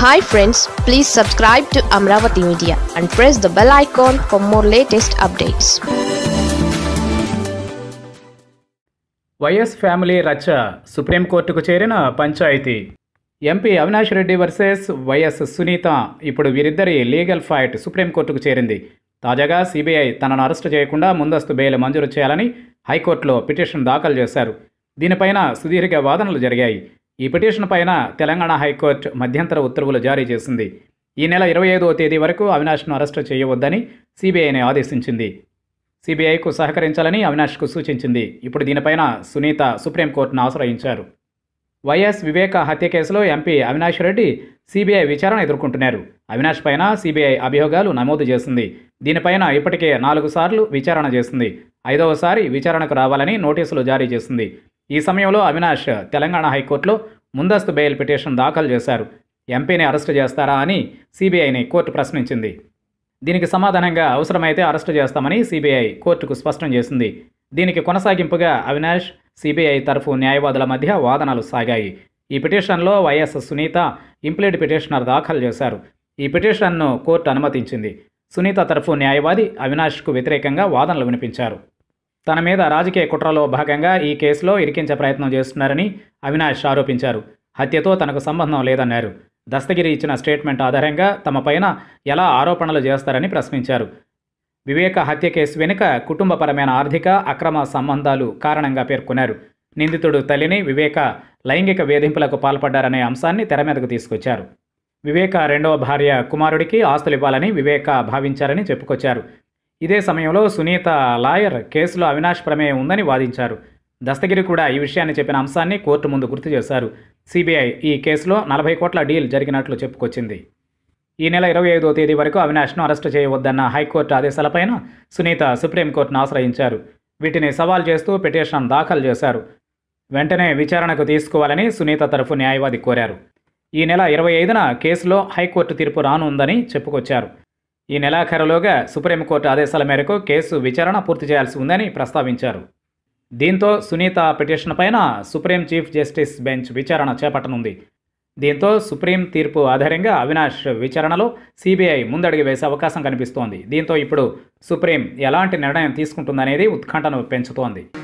Hi friends, please subscribe to Amaravathi Media and press the bell icon for more latest updates. YS family రచ్చ సుప్రీంకోర్టుకు చేరిన పంచాయతీ. MP Avinash Reddy versus YS Sunitha. ఇప్పుడు వీరిద్దరి legal fight సుప్రీంకోర్టుకు చేరింది. తాజాగా సిబిఐ తనను అరెస్టు చేయకుండా ముందస్తు బెయిల్ మంజూరు చేయాలని హైకోర్టులో పిటిషన్ దాఖలు చేశారు. దీనిపైన సుదీర్ఘ వాదనలు జరిగాయి. ఈ పిటిషన్ పైన తెలంగాణ హైకోర్టు మధ్యంతర ఉత్తర్వులు జారీ చేసింది. ఈ నెల 25వ తేదీ వరకు అవినాష్ను అరెస్టు చేయవద్దని సిబిఐని ఆదేశించింది. సిబిఐకు సహకరించాలని అవినాష్కు సూచించింది. ఇప్పుడు దీనిపైన సునీత సుప్రీంకోర్టును ఆశ్రయించారు. వైఎస్ వివేక హత్య కేసులో ఎంపీ అవినాష్ రెడ్డి సిబిఐ విచారణ ఎదుర్కొంటున్నారు. అవినాష్ పైన సిబిఐ అభియోగాలు నమోదు చేసింది. దీనిపైన ఇప్పటికే 4 సార్లు విచారణ చేసింది. 5వసారి విచారణకు రావాలని నోటీసులు జారీ చేసింది. ఈ సమయంలో అవినాష్ తెలంగాణ హైకోర్టులో ముందస్తు బెయిల్ పిటిషన్ దాఖలు చేశారు. ఎంపీని అరెస్టు చేస్తారా అని సిబిఐని కోర్టు ప్రశ్నించింది. దీనికి సమాధానంగా అవసరమైతే అరెస్టు చేస్తామని సిబిఐ కోర్టుకు స్పష్టం చేసింది. దీనికి కొనసాగింపుగా అవినాష్, సిబిఐ తరఫు న్యాయవాదుల మధ్య వాదనలు సాగాయి. ఈ పిటిషన్లో వైఎస్ సునీత ఇంప్లీడ్ పిటిషనర్ దాఖలు చేశారు. ఈ పిటిషన్ను కోర్టు అనుమతించింది. సునీత తరఫు న్యాయవాది అవినాష్కు వ్యతిరేకంగా వాదనలు వినిపించారు. తన మీద రాజకీయ కుట్రలో భాగంగా ఈ కేసులో ఇరికించే ప్రయత్నం చేస్తున్నారని అవినాష్ ఆరోపించారు. హత్యతో తనకు సంబంధం లేదన్నారు. దస్తగిరి ఇచ్చిన స్టేట్మెంట్ ఆధారంగా తమపైన ఎలా ఆరోపణలు చేస్తారని ప్రశ్నించారు. వివేక హత్య కేసు వెనుక కుటుంబపరమైన ఆర్థిక అక్రమ సంబంధాలు కారణంగా పేర్కొన్నారు. నిందితుడు తల్లిని వివేక లైంగిక వేధింపులకు పాల్పడ్డారనే అంశాన్ని తెర మీదకు తీసుకొచ్చారు. వివేక 2వ భార్య కుమారుడికి ఆస్తులు ఇవ్వాలని వివేక భావించారని చెప్పుకొచ్చారు. ఇదే సమయంలో సునీత లాయర్ కేసులో అవినాష్ ప్రమేయం ఉందని వాదించారు. దస్తగిరి కూడా ఈ విషయాన్ని చెప్పిన అంశాన్ని కోర్టు ముందు గుర్తు చేశారు. సిబిఐ ఈ కేసులో 40 కోట్ల డీల్ జరిగినట్లు చెప్పుకొచ్చింది. ఈ నెల 25వ తేదీ వరకు అవినాష్ను అరెస్టు చేయవద్దన్న హైకోర్టు ఆదేశాలపైన సునీత సుప్రీంకోర్టును ఆశ్రయించారు. వీటిని సవాల్ చేస్తూ పిటిషన్ దాఖలు చేశారు. వెంటనే విచారణకు తీసుకోవాలని సునీత తరఫు న్యాయవాది కోరారు. ఈ నెల 25న కేసులో హైకోర్టు తీర్పు రానుందని చెప్పుకొచ్చారు. ఈ నెలాఖరులోగా సుప్రీంకోర్టు ఆదేశాల మేరకు కేసు విచారణ పూర్తి చేయాల్సి ఉందని ప్రస్తావించారు. దీంతో సునీత పిటిషన్ పైన సుప్రీం చీఫ్ జస్టిస్ బెంచ్ విచారణ చేపట్టనుంది. దీంతో సుప్రీం తీర్పు ఆధారంగా అవినాష్ విచారణలో సిబిఐ ముందడుగు వేసే అవకాశం కనిపిస్తోంది. దీంతో ఇప్పుడు సుప్రీం ఎలాంటి నిర్ణయం తీసుకుంటుందనేది ఉత్కంఠను పెంచుతోంది.